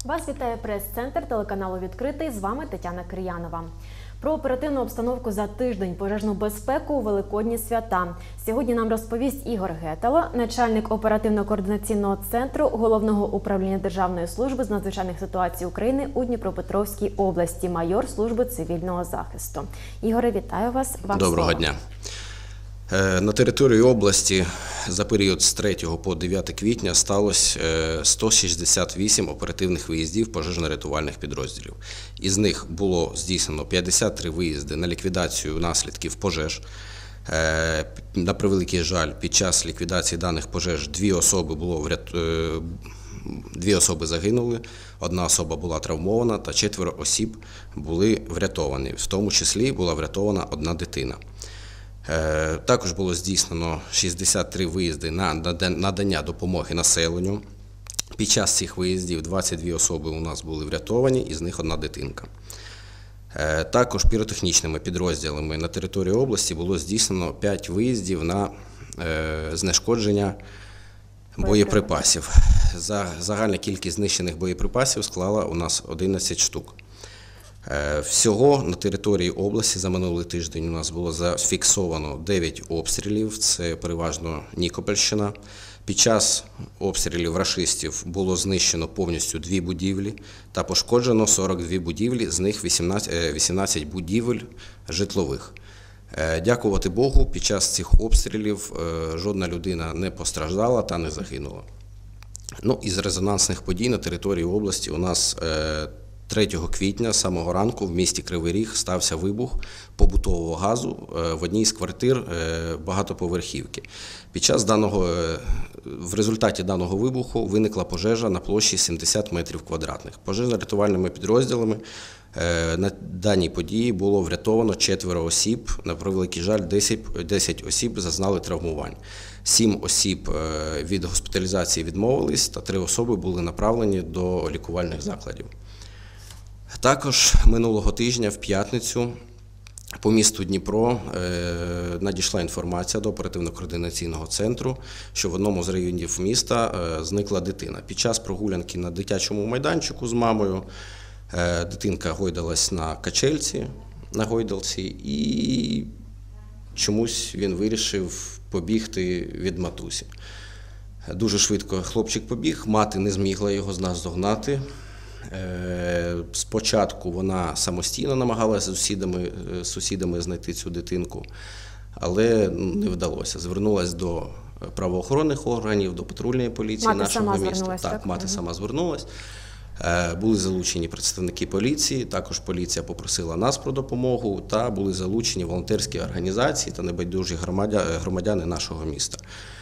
Вас вітає прес-центр телеканалу «Відкритий». З вами Тетяна Кир'янова. Про оперативну обстановку за тиждень, пожежну безпеку у Великодні свята. Сьогодні нам розповість Ігор Гетало, начальник оперативно-координаційного центру Головного управління Державної служби з надзвичайних ситуацій України у Дніпропетровській області, майор служби цивільного захисту. Ігоре, вітаю вас. Доброго дня. На території області за період з 3 по 9 квітня сталося 168 оперативних виїздів пожежно-рятувальних підрозділів. Із них було здійснено 53 виїзди на ліквідацію наслідків пожеж. На превеликий жаль, під час ліквідації даних пожеж дві особи загинули, одна особа була травмована та 4 осіб були врятовані. В тому числі була врятована одна дитина. Також було здійснено 63 виїзди на надання допомоги населенню. Під час цих виїздів 22 особи у нас були врятовані, із них одна дитинка. Також піротехнічними підрозділами на території області було здійснено 5 виїздів на знешкодження боєприпасів. Загальна кількість знищених боєприпасів склала у нас 11 штук. Всього на території області за минулий тиждень у нас було зафіксовано 9 обстрілів, це переважно Нікопольщина. Під час обстрілів рашистів було знищено повністю 2 будівлі та пошкоджено 42 будівлі, з них 18 будівель житлових. Дякувати Богу, під час цих обстрілів жодна людина не постраждала та не загинула. Із резонансних подій на території області у нас 3 квітня, з самого ранку, в місті Кривий Ріг стався вибух побутового газу в одній з квартир багатоповерхівки. В результаті даного вибуху виникла пожежа на площі 70 метрів квадратних. Пожежно-рятувальними підрозділами на даній події було врятовано 4 осіб. На превеликий жаль, 10 осіб зазнали травмувань. 7 осіб від госпіталізації відмовились, та 3 особи були направлені до лікувальних закладів. Також минулого тижня, в п'ятницю, по місту Дніпро надійшла інформація до оперативно-координаційного центру, що в одному з районів міста зникла дитина. Під час прогулянки на дитячому майданчику з мамою дитинка гойдалась на качельці, на гойдалці, і чомусь він вирішив побігти від матусі. Дуже швидко хлопчик побіг, мати не змігла його наздогнати. Спочатку вона самостійно намагалася з сусідами знайти цю дитинку, але не вдалося. Звернулася до правоохоронних органів, до патрульної поліції нашого міста. Так, мати сама звернулася. Були залучені представники поліції, також поліція попросила нас про допомогу, та були залучені волонтерські організації та небайдужі громадяни нашого міста.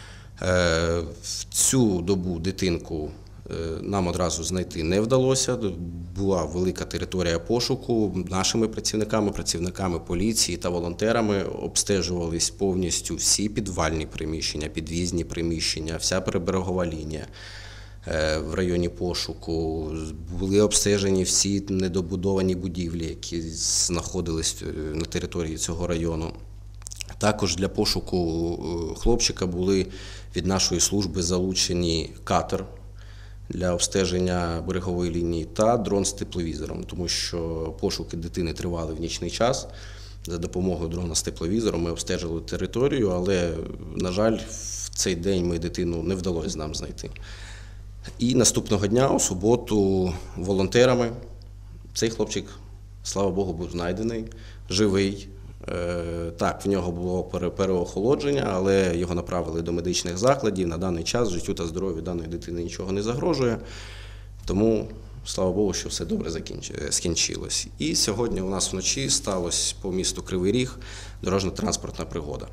В цю добу дитинку нам одразу знайти не вдалося. Була велика територія пошуку. Нашими працівниками поліції та волонтерами обстежувались повністю всі підвальні приміщення, під'їзні приміщення, вся приберегова лінія в районі пошуку. Були обстежені всі недобудовані будівлі, які знаходились на території цього району. Також для пошуку хлопчика були від нашої служби залучені катер для обстеження берегової лінії та дрон з тепловізором, тому що пошуки дитини тривали в нічний час. За допомогою дрона з тепловізором ми обстежили територію, але, на жаль, в цей день дитину не вдалося нам знайти. І наступного дня, у суботу, волонтерами цей хлопчик, слава Богу, був знайдений, живий. Так, в нього було переохолодження, але його направили до медичних закладів. На даний час життю та здоров'ю даної дитини нічого не загрожує. Тому, слава Богу, що все добре скінчилось. І сьогодні у нас вночі сталося по місту Кривий Ріг дорожньо-транспортна пригода.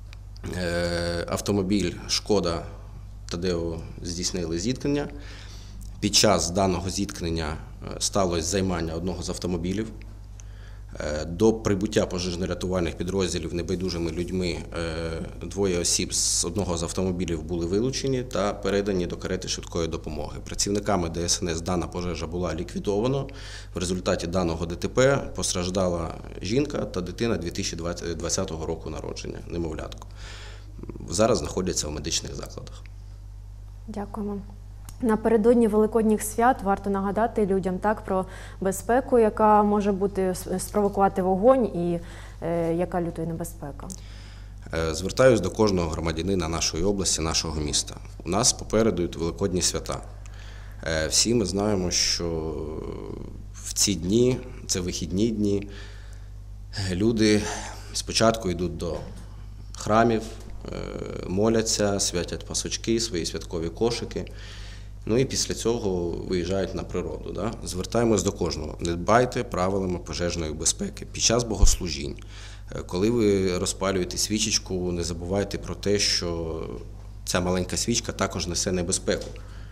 Автомобіль «Шкода» Тадео здійснили зіткнення. Під час даного зіткнення сталося займання одного з автомобілів. До прибуття пожежно-рятувальних підрозділів небайдужими людьми 2 осіб з одного з автомобілів були вилучені та передані до карети швидкої допомоги. Працівниками ДСНС дана пожежа була ліквідована. В результаті даного ДТП постраждала жінка та дитина 2020 року народження, немовлятко. Зараз знаходяться у медичних закладах. Дякуємо. Напередодні Великодніх свят варто нагадати людям так про безпеку, яка може бути спровокувати вогонь і яка лютує небезпека. Звертаюсь до кожного громадянина нашої області, нашого міста. У нас попереду Великодні свята. Всі ми знаємо, що в ці дні, це вихідні дні, люди спочатку йдуть до храмів, моляться, святять пасочки, свої святкові кошики. Ну і після цього виїжджають на природу. Да? Звертаємось до кожного. Не дбайте правилами пожежної безпеки. Під час богослужінь, коли ви розпалюєте свічечку, не забувайте про те, що ця маленька свічка також несе небезпеку.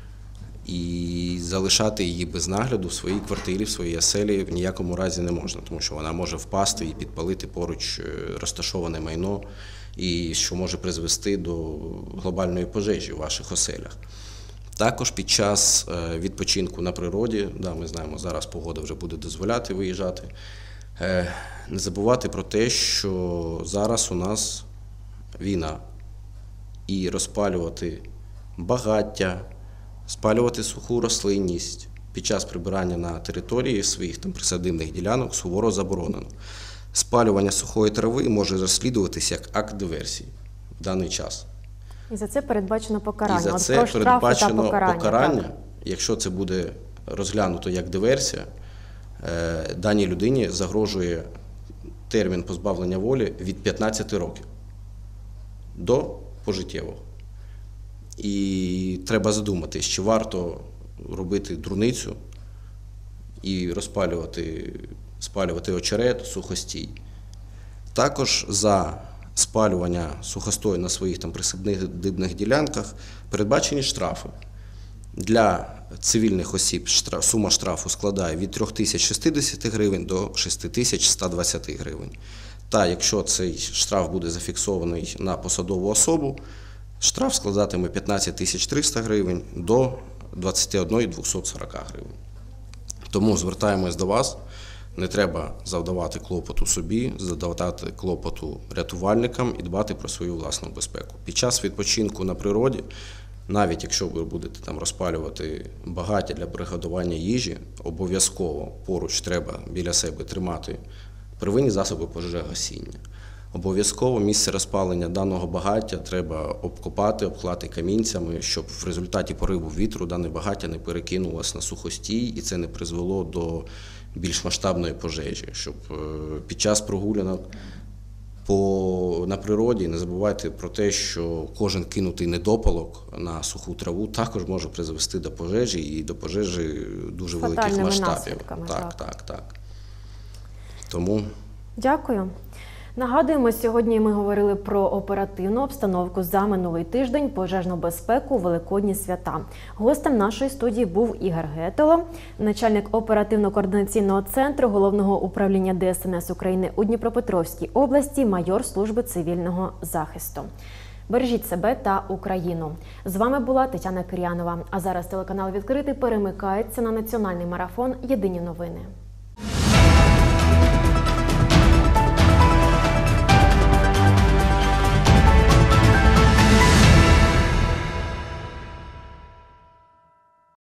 І залишати її без нагляду в своїй квартирі, в своїй оселі в ніякому разі не можна, тому що вона може впасти і підпалити поруч розташоване майно, і що може призвести до глобальної пожежі у ваших оселях. Також під час відпочинку на природі, да, ми знаємо, зараз погода вже буде дозволяти виїжджати, не забувати про те, що зараз у нас війна, і розпалювати багаття, спалювати суху рослинність під час прибирання на території своїх присадибних ділянок суворо заборонено. Спалювання сухої трави може розслідуватися як акт диверсії в даний час. І за це передбачено покарання. І за це передбачено покарання. Так. Якщо це буде розглянуто як диверсія, даній людині загрожує термін позбавлення волі від 15 років до пожиттєвого. І треба задуматись, чи варто робити дурницю і спалювати очерет, сухостій. Також за спалювання сухостою на своїх присадибних ділянках передбачені штрафи. Для цивільних осіб сума штрафу складає від 3060 гривень до 6120 гривень. Та якщо цей штраф буде зафіксований на посадову особу, штраф складатиме 15300 гривень до 21240 гривень. Тому звертаємось до вас. Не треба завдавати клопоту собі, завдавати клопоту рятувальникам і дбати про свою власну безпеку. Під час відпочинку на природі, навіть якщо ви будете розпалювати багаття для приготування їжі, обов'язково поруч треба біля себе тримати первинні засоби пожежогасіння. Обов'язково місце розпалення даного багаття треба обкопати, обклати камінцями, щоб в результаті пориву вітру дане багаття не перекинулося на сухостій і це не призвело до більш масштабної пожежі. Щоб під час прогулянок на природі не забувайте про те, що кожен кинутий недопалок на суху траву також може призвести до пожежі і до пожежі дуже великих масштабів. Так. Тому дякую. Нагадуємо, сьогодні ми говорили про оперативну обстановку за минулий тиждень, пожежну безпеку у Великодні свята. Гостем нашої студії був Ігор Гетело, начальник оперативно-координаційного центру Головного управління ДСНС України у Дніпропетровській області, майор служби цивільного захисту. Бережіть себе та Україну. З вами була Тетяна Кир'янова. А зараз телеканал «Відкритий» перемикається на національний марафон «Єдині новини».